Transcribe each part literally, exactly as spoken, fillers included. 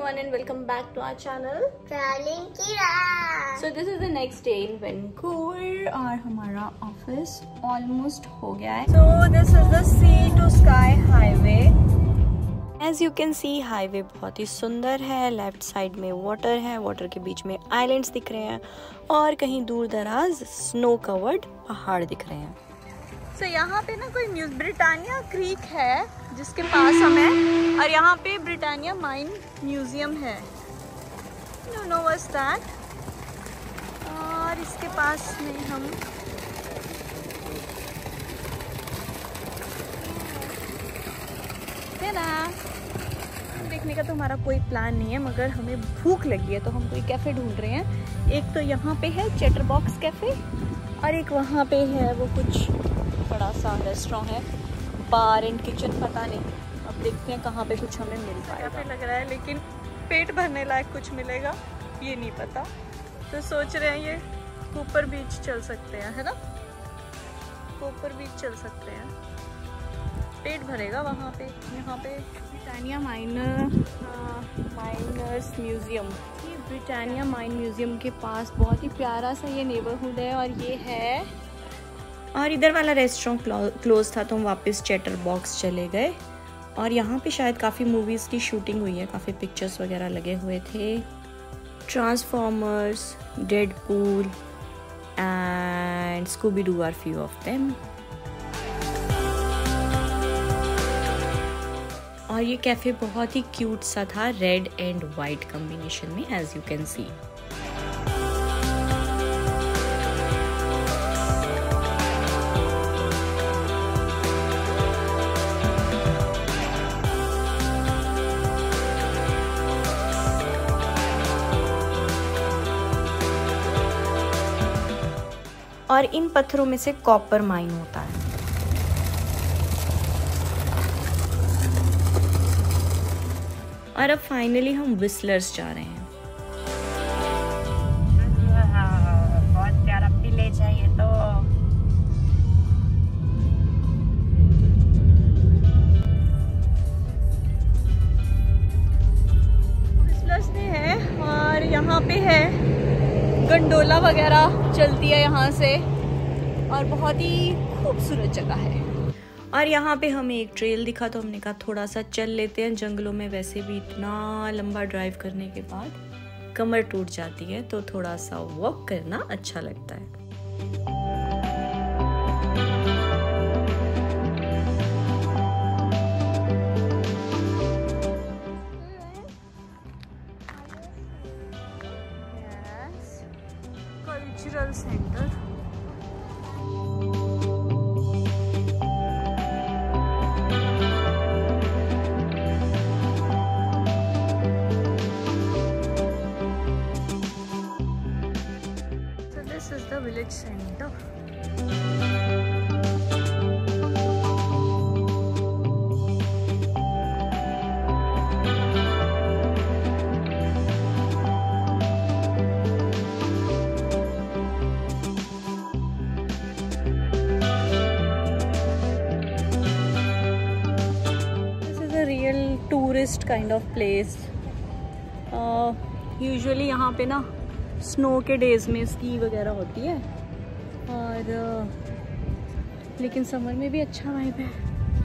everyone and welcome back to our channel Traveling Kira. So this is the next day in Vancouver और हमारा office almost हो गया है. So this is the sea to sky highway. As you can see highway बहुत ही सुंदर है. Left side में वाटर है, वाटर के बीच में आइलैंड्स दिख रहे हैं और कहीं दूर दराज स्नो कवर्ड पहाड़ दिख रहे हैं. So यहाँ पे ना कोई म्यूज ब्रिटानिया क्रीक है जिसके पास हम हैं और यहाँ पे ब्रिटानिया माइन म्यूजियम है. You know what's that. और इसके पास में हम है ना. देखने का तो हमारा कोई प्लान नहीं है मगर हमें भूख लगी है तो हम कोई कैफ़े ढूंढ रहे हैं. एक तो यहाँ पे है चैटरबॉक्स कैफ़े और एक वहाँ पे है वो कुछ बड़ा सा रेस्टोरेंट है, बार एंड किचन. पता नहीं, अब देखते हैं कहाँ पे कुछ हमें मिल पाएगा. काफ़ी लग रहा है लेकिन पेट भरने लायक कुछ मिलेगा ये नहीं पता. तो सोच रहे हैं ये कूपर बीच चल सकते हैं, है ना. कूपर बीच चल सकते हैं, पेट भरेगा वहाँ पे. यहाँ पे ब्रिटानिया माइनर माइनर्स म्यूज़ियम. ये ब्रिटानिया माइन म्यूज़ियम के पास बहुत ही प्यारा सा ये नेबरहुड है और ये है. और इधर वाला रेस्टोरेंट क्लोज था तो हम वापस चैटर बॉक्स चले गए. और यहाँ पे शायद काफ़ी मूवीज़ की शूटिंग हुई है, काफ़ी पिक्चर्स वगैरह लगे हुए थे. Transformers, Deadpool and Scooby Doo are few of them. और ये कैफ़े बहुत ही क्यूट सा था, रेड एंड वाइट कॉम्बिनेशन में एज यू कैन सी. और इन पत्थरों में से कॉपर माइन होता है. और अब फाइनली हम विस्लर्स जा रहे हैं. बहुत प्यारा विलेज है ये तो. विस्लर्स में है और यहाँ पे है गंडोला वगैरह चलती है यहाँ से और बहुत ही खूबसूरत जगह है. और यहाँ पे हमें एक ट्रेल दिखा तो हमने कहा थोड़ा सा चल लेते हैं. जंगलों में वैसे भी इतना लंबा ड्राइव करने के बाद कमर टूट जाती है तो थोड़ा सा वॉक करना अच्छा लगता है. Cultural centre. So this is the village center. Tourist kind of place. Usually यहाँ पे ना स्नो के डेज में स्की वगैरह होती है और uh, लेकिन समर में भी अच्छा वाइब है.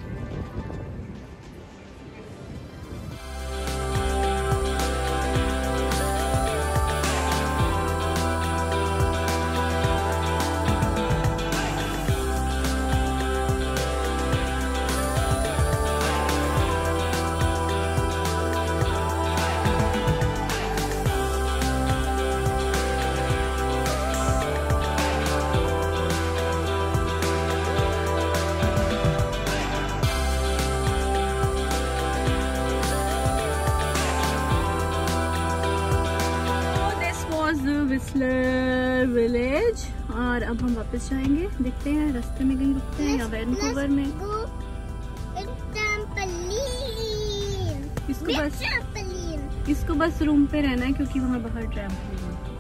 Whistler village. और अब हम वापस जाएंगे, देखते हैं रास्ते में कहीं रुकते हैं या वैंकूवर में. इसको बस इसको बस रूम पे रहना है क्योंकि वहाँ बाहर ट्रैम्पोलिन है.